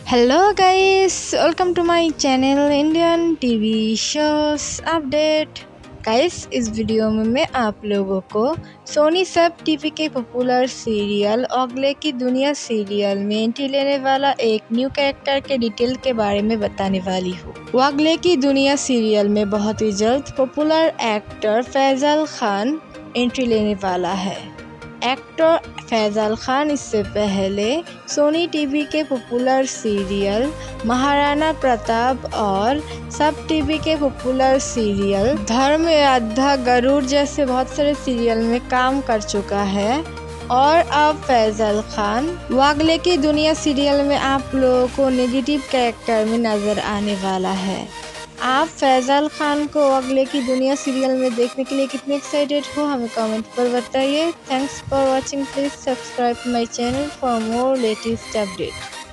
Hello guys, welcome to my channel Indian TV shows update. Guys, इस वीडियो में मैं आप लोगों को सोनी सब टीवी के पॉपुलर सीरियल ओगले की दुनिया सीरियल में एंट्री लेने वाला एक न्यू कैरेक्टर के डिटेल के बारे में बताने वाली हूँ। ओगले की दुनिया सीरियल में बहुत ही जल्द popular actor Faisal Khan entry लेने वाला है। एक्टर फैजल खान इससे पहले सोनी टीवी के पॉपुलर सीरियल महाराणा प्रताप और सब टीवी के पॉपुलर सीरियल धर्म योद्धा गरुड़ जैसे बहुत सारे सीरियल में काम कर चुका है और अब फैजल खान ओगले की दुनिया सीरियल में आप लोगों को नेगेटिव कैरेक्टर में नजर आने वाला है। आप फैजल खान को ओगले की दुनिया सीरियल में देखने के लिए कितने एक्साइटेड हो हमें कमेंट पर बताइए। Thanks for watching. Please subscribe my channel for more latest update.